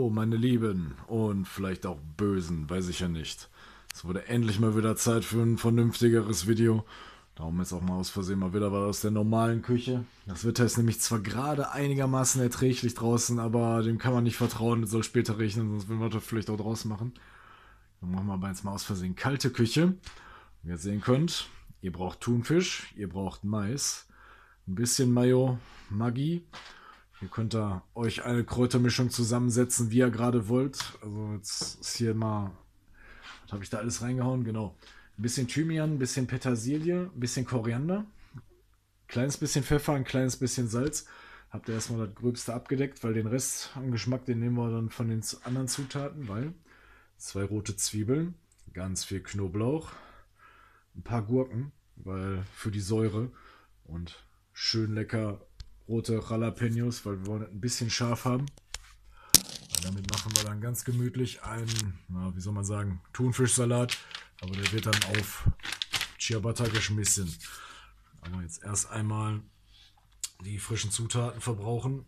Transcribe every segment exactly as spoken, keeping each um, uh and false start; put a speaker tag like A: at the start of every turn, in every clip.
A: Hallo, meine Lieben und vielleicht auch Bösen, weiß ich ja nicht. Es wurde endlich mal wieder Zeit für ein vernünftigeres Video. Darum ist auch mal aus Versehen mal wieder was aus der normalen Küche. Das Wetter ist nämlich zwar gerade einigermaßen erträglich draußen, aber dem kann man nicht vertrauen. Es soll später regnen, sonst würden wir das vielleicht auch draußen machen. Dann machen wir aber jetzt mal aus Versehen kalte Küche. Wie ihr sehen könnt, ihr braucht Thunfisch, ihr braucht Mais, ein bisschen Mayo, Maggi. Ihr könnt da euch eine Kräutermischung zusammensetzen, wie ihr gerade wollt. Also jetzt ist hier mal, was habe ich da alles reingehauen? Genau. Ein bisschen Thymian, ein bisschen Petersilie, ein bisschen Koriander, ein kleines bisschen Pfeffer, ein kleines bisschen Salz. Habt ihr erstmal das Gröbste abgedeckt, weil den Rest am Geschmack, den nehmen wir dann von den anderen Zutaten, weil zwei rote Zwiebeln, ganz viel Knoblauch, ein paar Gurken, weil für die Säure und schön lecker rote Jalapenos, weil wir wollen ein bisschen scharf haben. Und damit machen wir dann ganz gemütlich einen, na, wie soll man sagen, Thunfischsalat, aber der wird dann auf Ciabatta geschmissen. Aber jetzt erst einmal die frischen Zutaten verbrauchen.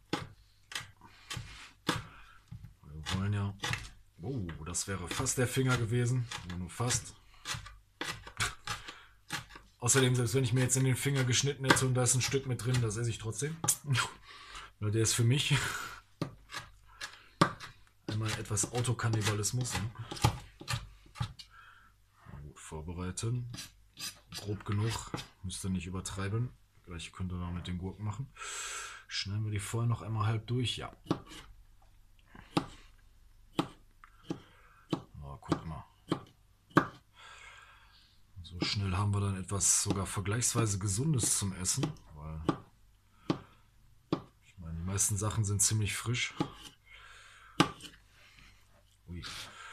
A: Wir wollen ja, oh, das wäre fast der Finger gewesen, nur fast. Außerdem, selbst wenn ich mir jetzt in den Finger geschnitten hätte und da ist ein Stück mit drin, das esse ich trotzdem. Weil der ist für mich. Einmal etwas Autokannibalismus. Ne? Gut vorbereiten. Grob genug. Müsst ihr nicht übertreiben. Gleich könnt ihr noch mit den Gurken machen. Schneiden wir die vorher noch einmal halb durch. Ja. Oh, guck mal. So schnell haben wir dann etwas sogar vergleichsweise Gesundes zum Essen, weil ich meine, die meisten Sachen sind ziemlich frisch. Ui.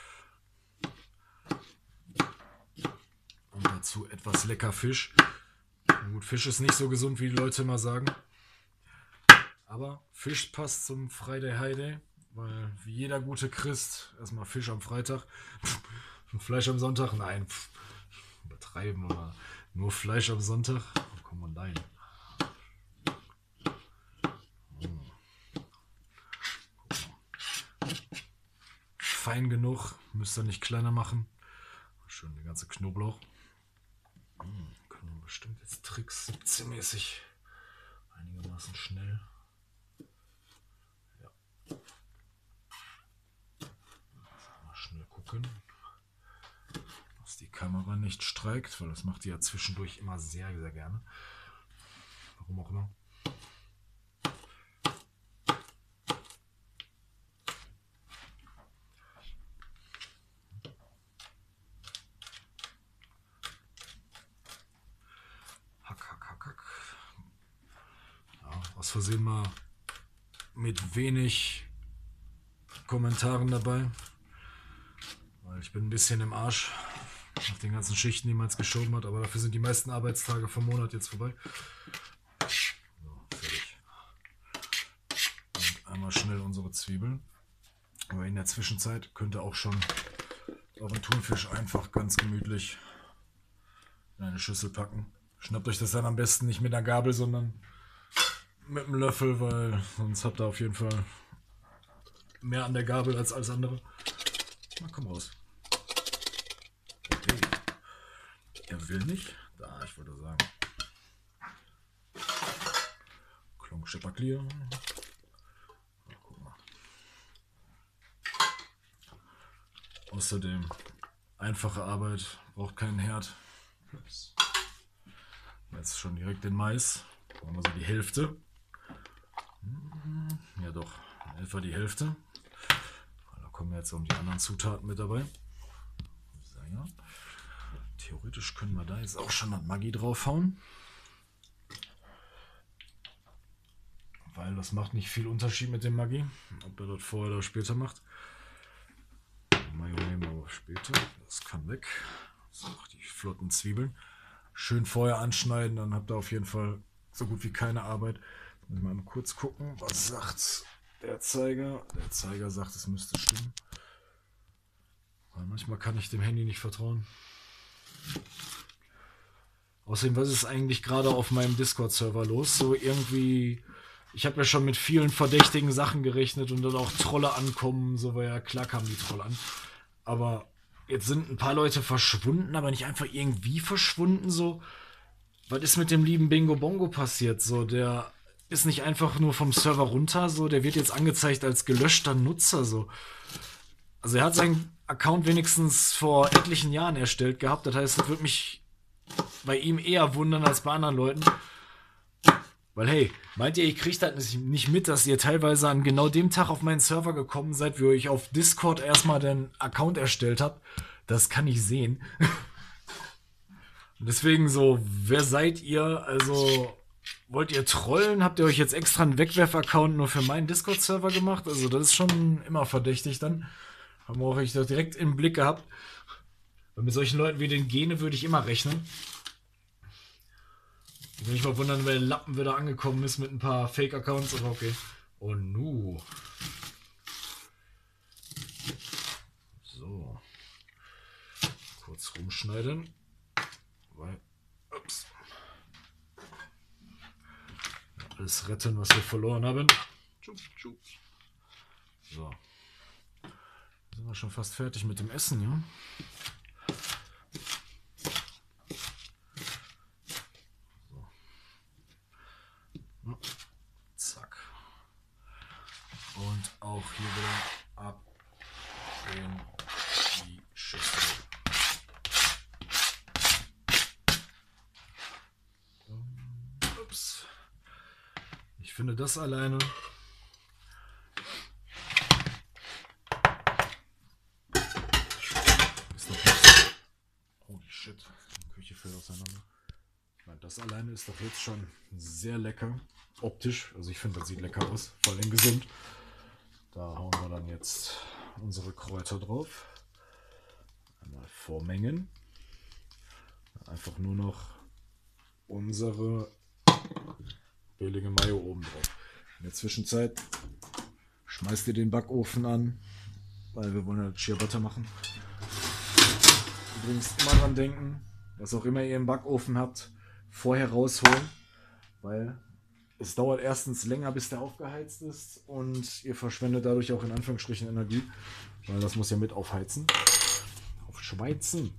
A: Und dazu etwas lecker Fisch. Gut, Fisch ist nicht so gesund, wie die Leute immer sagen. Aber Fisch passt zum Friday High Day, weil wie jeder gute Christ erstmal Fisch am Freitag und Fleisch am Sonntag. Nein. Übertreiben oder nur Fleisch am Sonntag. Wo kommt man da hin? Oh. Fein genug, müsst ihr nicht kleiner machen. Schön der ganze Knoblauch. Hm, können wir bestimmt jetzt Tricks siebzehn-mäßig einigermaßen schnell. Ja. Mal schnell gucken, dass die Kamera nicht streikt, weil das macht die ja zwischendurch immer sehr, sehr gerne. Warum auch immer. Hack, hack, hack, hack. Ja, aus Versehen mal mit wenig Kommentaren dabei, weil ich bin ein bisschen im Arsch nach den ganzen Schichten, die man jetzt geschoben hat, aber dafür sind die meisten Arbeitstage vom Monat jetzt vorbei. So, fertig. Und einmal schnell unsere Zwiebeln. Aber in der Zwischenzeit könnt ihr auch schon euren Thunfisch einfach ganz gemütlich in eine Schüssel packen. Schnappt euch das dann am besten nicht mit einer Gabel, sondern mit einem Löffel, weil sonst habt ihr auf jeden Fall mehr an der Gabel als alles andere. Na, komm raus. Okay. Er will nicht. Da, ich wollte sagen. Klonk Schepperklier. Guck mal. Außerdem einfache Arbeit, braucht keinen Herd. Jetzt schon direkt den Mais. Machen wir so die Hälfte. Ja doch, etwa die Hälfte. Da kommen jetzt um die anderen Zutaten mit dabei. So, ja. Theoretisch können wir da jetzt auch schon das Maggi draufhauen. Weil das macht nicht viel Unterschied mit dem Maggi, ob er das vorher oder später macht. Mayo nehmen wir aber später. Das kann weg. So, die flotten Zwiebeln. Schön vorher anschneiden, dann habt ihr auf jeden Fall so gut wie keine Arbeit. Mal kurz gucken, was sagt der Zeiger. Der Zeiger sagt, es müsste stimmen. Weil manchmal kann ich dem Handy nicht vertrauen. Außerdem, was ist eigentlich gerade auf meinem Discord-Server los? So irgendwie ich habe ja schon mit vielen verdächtigen Sachen gerechnet und dann auch Trolle ankommen, so, weil ja klar kamen die Trolle an. Aber jetzt sind ein paar Leute verschwunden, aber nicht einfach irgendwie verschwunden, so. Was ist mit dem lieben Bingo Bongo passiert? So, der ist nicht einfach nur vom Server runter, so, der wird jetzt angezeigt als gelöschter Nutzer, so. Also er hat seinen Account wenigstens vor etlichen Jahren erstellt gehabt, das heißt, es würde mich bei ihm eher wundern als bei anderen Leuten. Weil hey, meint ihr, ich kriegt das nicht mit, dass ihr teilweise an genau dem Tag auf meinen Server gekommen seid, wie ihr euch auf Discord erstmal den Account erstellt habt? Das kann ich sehen. Und deswegen so, wer seid ihr? Also, wollt ihr trollen? Habt ihr euch jetzt extra einen Wegwerf-Account nur für meinen Discord-Server gemacht? Also, das ist schon immer verdächtig dann. Haben wir auch ich das direkt im Blick gehabt. Und mit solchen Leuten wie den Gene würde ich immer rechnen. Ich will mich mal wundern, wer Lappen wieder angekommen ist mit ein paar Fake-Accounts, aber okay. Oh nu. So. Kurz rumschneiden. Weil. Ups. Alles retten, was wir verloren haben. So. Sind wir schon fast fertig mit dem Essen, ja? Zack. Und auch hier wieder ab in die Schüssel. Ups. Ich finde das alleine ist doch nicht. Holy shit, die Küche fällt auseinander. Das alleine ist doch jetzt schon sehr lecker. Optisch, also ich finde, das sieht lecker aus, vor allem gesund. Da hauen wir dann jetzt unsere Kräuter drauf. Einmal vormengen. Einfach nur noch unsere billige Mayo oben drauf. In der Zwischenzeit schmeißt ihr den Backofen an, weil wir wollen ja Ciabatta machen. Übrigens immer dran denken, was auch immer ihr im Backofen habt, vorher rausholen, weil es dauert erstens länger, bis der aufgeheizt ist und ihr verschwendet dadurch auch in Anführungsstrichen Energie, weil das muss ja mit aufheizen. Aufschweizen.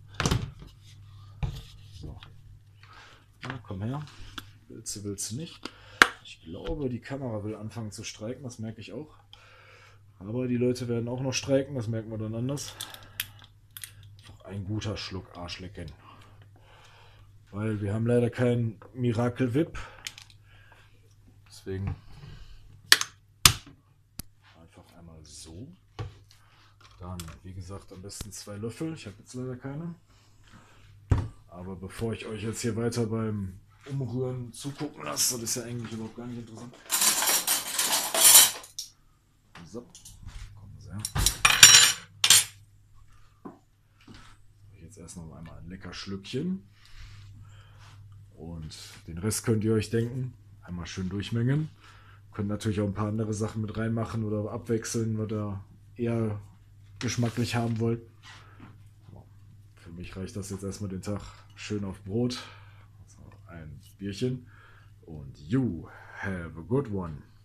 A: So. Na, komm her. Willst du, willst du nicht? Ich glaube, die Kamera will anfangen zu streiken, das merke ich auch. Aber die Leute werden auch noch streiken, das merken wir dann anders. Einfach ein guter Schluck Arschlecken. Weil wir haben leider kein Miracle Whip. Deswegen einfach einmal so. Dann, wie gesagt, am besten zwei Löffel. Ich habe jetzt leider keine. Aber bevor ich euch jetzt hier weiter beim Umrühren zugucken lasse, das ist ja eigentlich überhaupt gar nicht interessant. So, kommen Sie her. Jetzt erst noch einmal ein lecker Schlückchen. Und den Rest könnt ihr euch denken. Einmal schön durchmengen. Könnt natürlich auch ein paar andere Sachen mit reinmachen oder abwechseln, was ihr eher geschmacklich haben wollt. Für mich reicht das jetzt erstmal den Tag schön auf Brot. Also ein Bierchen. Und you have a good one.